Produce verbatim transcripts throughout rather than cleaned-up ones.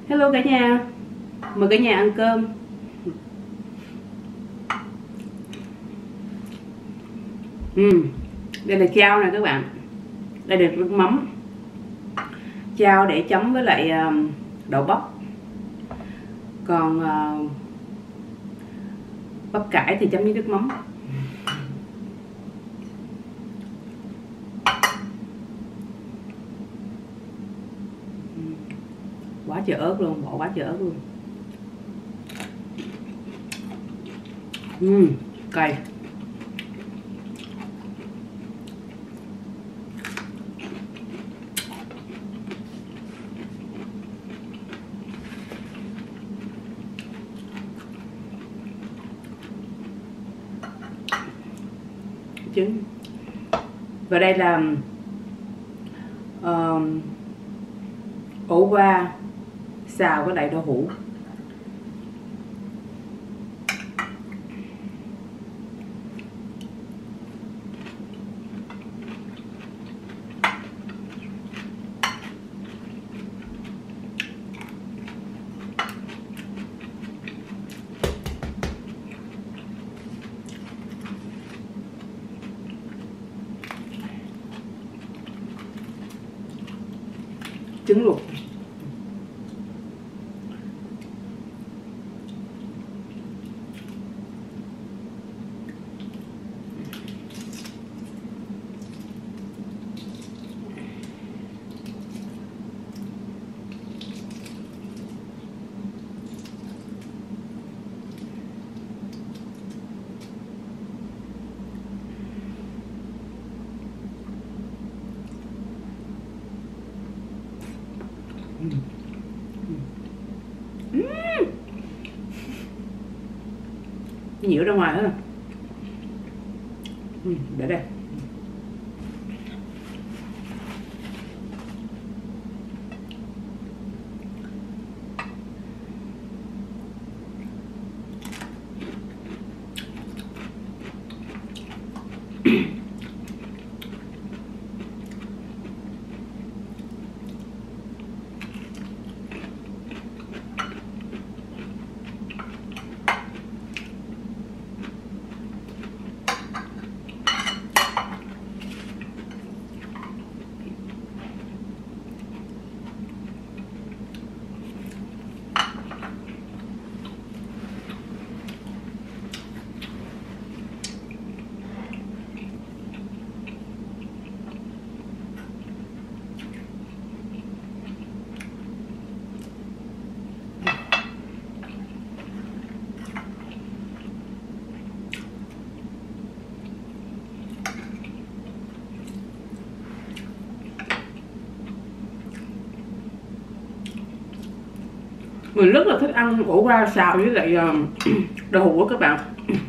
Hello cả nhà, mời cả nhà ăn cơm. uhm, Đây là chao nè các bạn. Đây là nước mắm chao để chấm với lại đậu bắp. Còn uh, bắp cải thì chấm với nước mắm. Quá trời ớt luôn, bỏ quá trời ớt luôn. Uhm, cay. Trứng. Và đây là uh, ổ qua xào với lại đậu hũ. Trứng luộc. Uhm. Uhm. Nhiễu ra ngoài hết rồi. Uhm, để đây. Mình rất là thích ăn ổ qua xào với lại đậu hũ các bạn.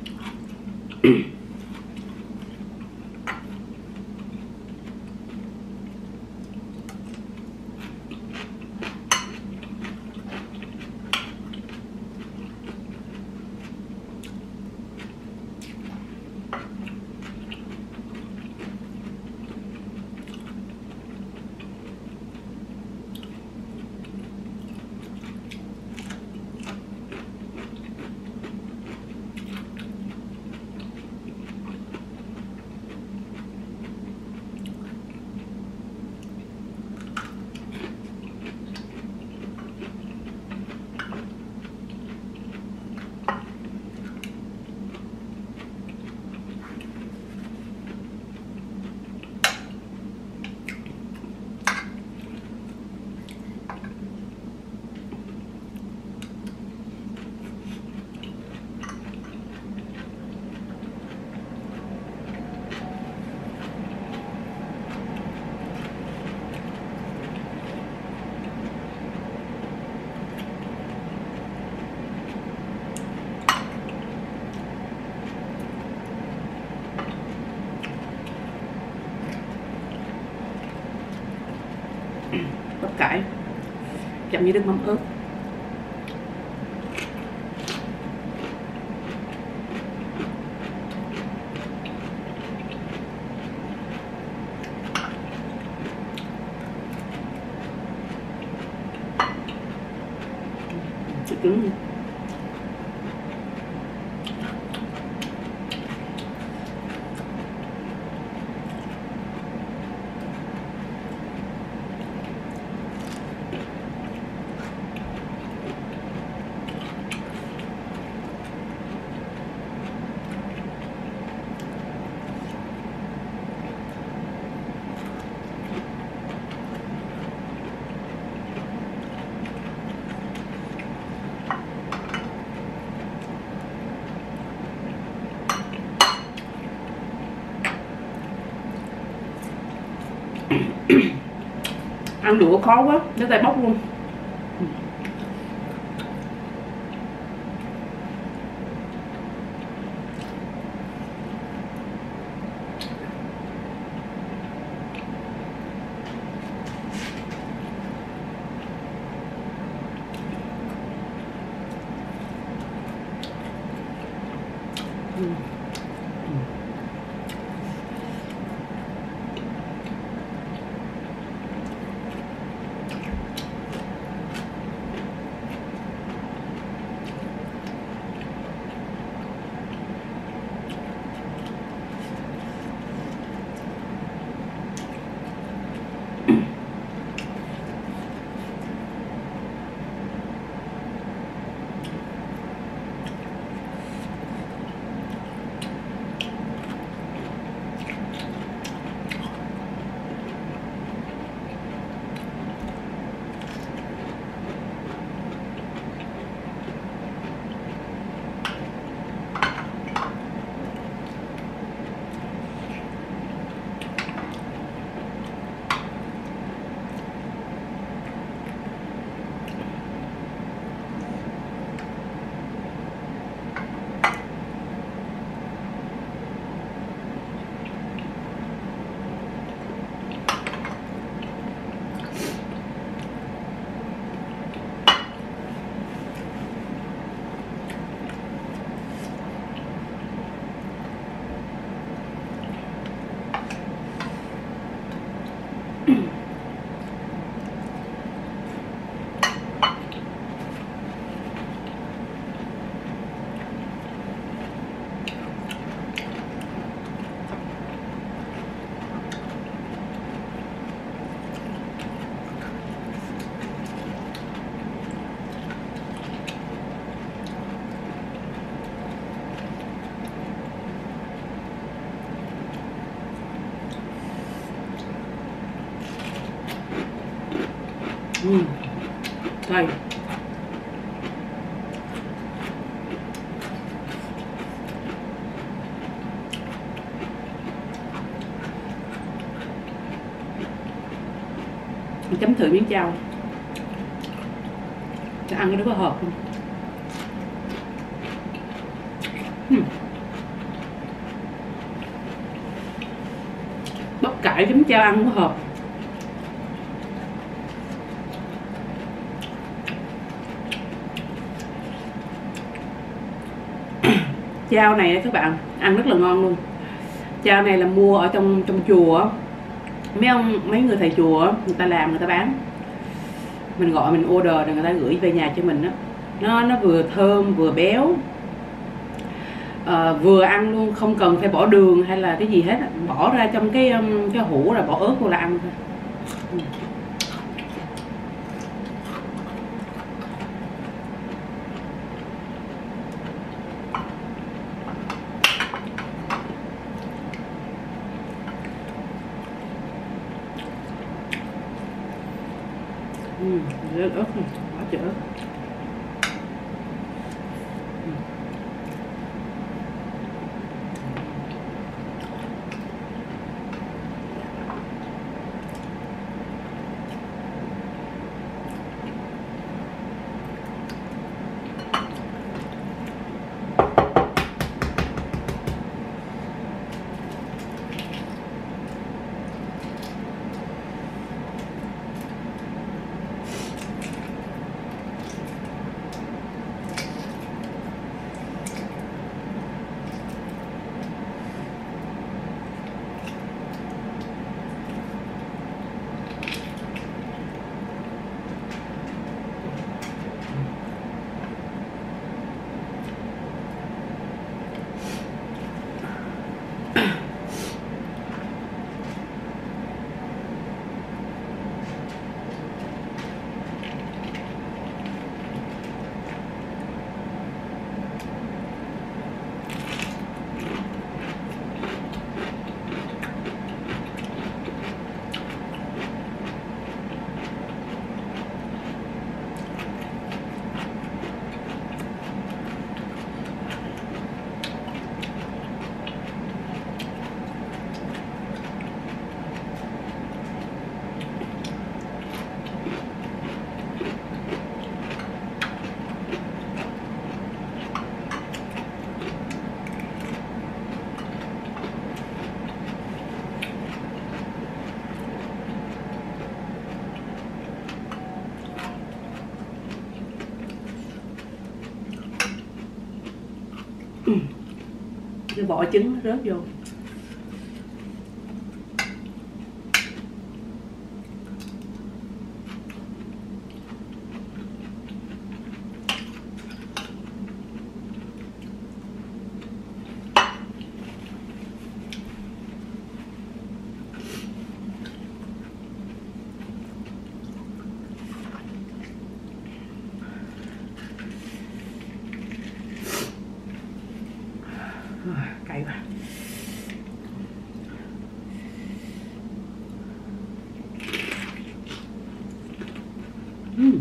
Bắp cải chấm với nước mắm ớt. cứng. Ăn đũa khó quá, nó tay bóc luôn. Ừ. Ừ. Đây. Mình chấm thử miếng chao. Để ăn cái đó có hợp không? Ừ. Bắp cải chấm chao ăn có hợp. Chao này các bạn ăn rất là ngon luôn. Chao này là mua ở trong trong chùa, mấy ông mấy người thầy chùa người ta làm, người ta bán, mình gọi mình order rồi người ta gửi về nhà cho mình đó. Nó nó vừa thơm vừa béo, à, vừa ăn luôn, không cần phải bỏ đường hay là cái gì hết, bỏ ra trong cái cái hũ rồi bỏ ớt vô là ăn thôi. Ừ. Ừ, rớt ớt này, bỏ chữ ớt. cái vỏ trứng nó rớt vô. Cay quá. Uhm.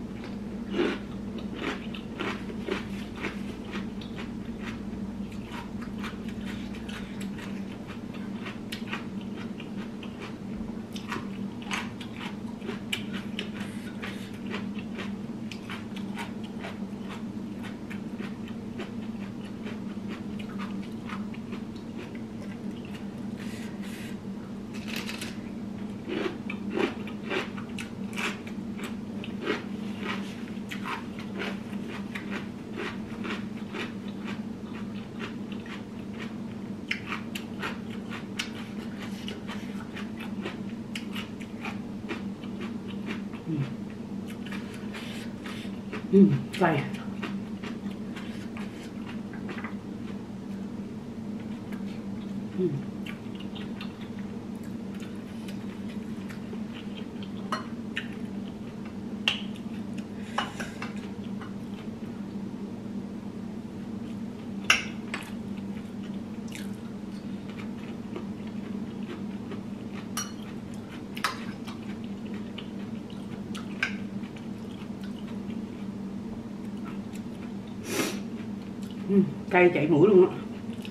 Uhm, cay. Uhm. Uhm, cay chảy mũi luôn á.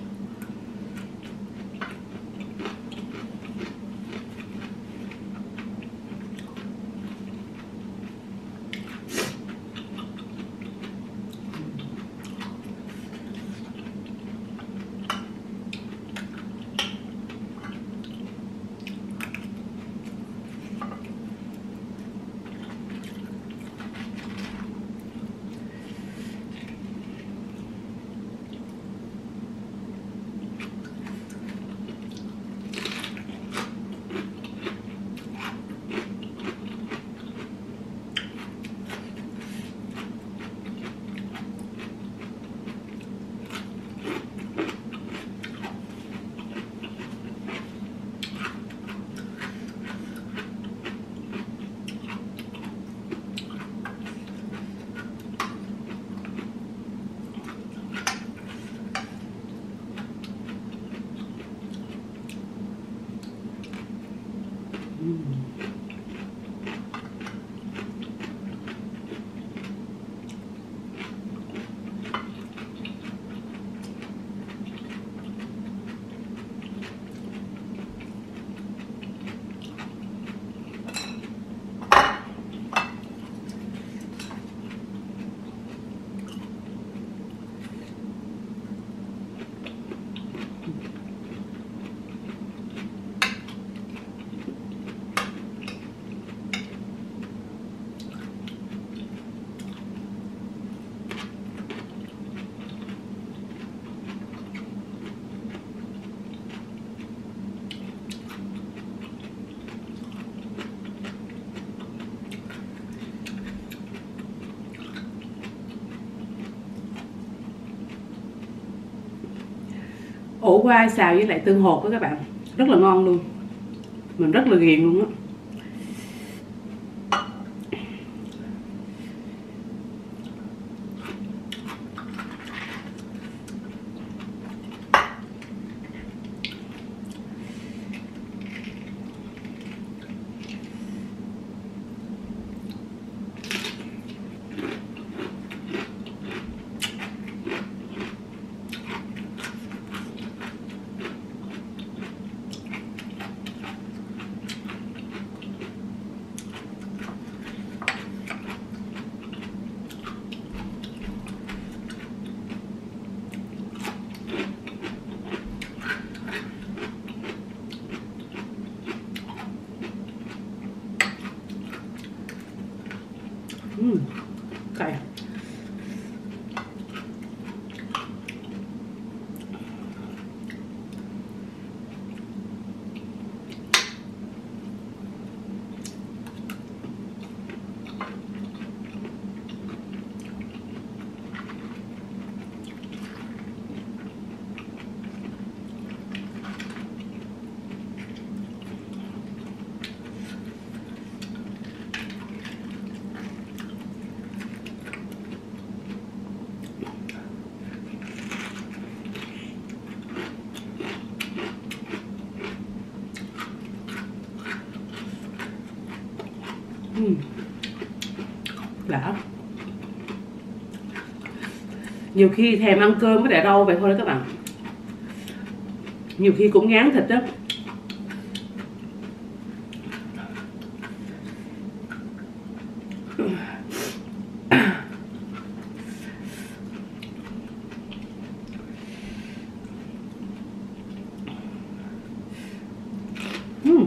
Ổ quay xào với lại tương hột đó các bạn, rất là ngon luôn, mình rất là ghiền luôn á. Uhm, cay. uhm. Đã. Nhiều khi thèm ăn cơm với đẻ rau vậy thôi đó các bạn. Nhiều khi cũng ngán thịt đó. uhm.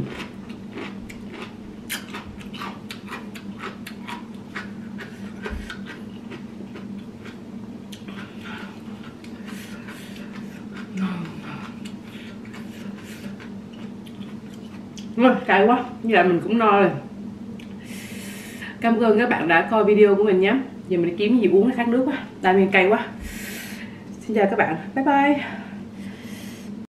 Rồi, cay quá, như vậy mình cũng no rồi. Cảm ơn các bạn đã coi video của mình nhé. Giờ mình đi kiếm gì uống khác nước quá, tại mình cay quá. Xin chào các bạn, bye bye.